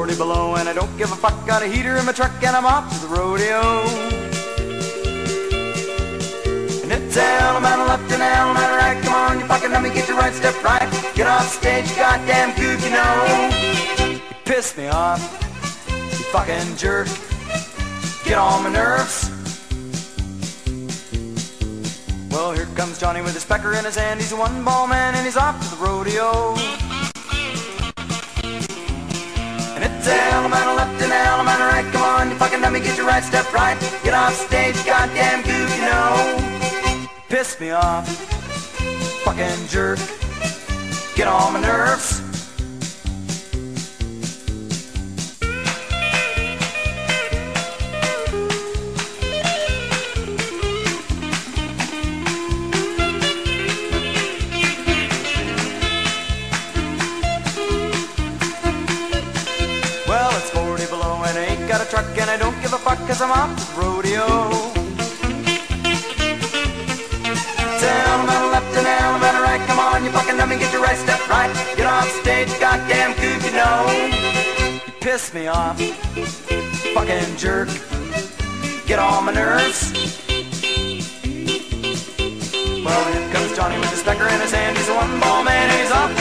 40 below and I don't give a fuck. Got a heater in my truck and I'm off to the rodeo. And it's Alabama left and Alabama right. Come on, you fucking let me get your right step right. Get off stage, you goddamn goof, you know. You piss me off, you fucking jerk. Get on my nerves. Well, here comes Johnny with his pecker in his hand. He's a one-ball man and he's off to the rodeo. And it's Alabama left and Alabama right. Come on, you fucking let me get your right step right. Get off stage, goddamn goof, you know. Piss me off, fucking jerk. Get on my nerves. Well, it's 40 below and I ain't got a truck and I don't give a fuck 'cause I'm off to the rodeo. It's Alabama left and Alabama right. Come on, you fucking let me get your right step right. Get off stage, goddamn goof, you know. You piss me off, fucking jerk. Get on my nerves. Well, here comes Johnny with his pecker in his hand. He's a one-ball man and he's off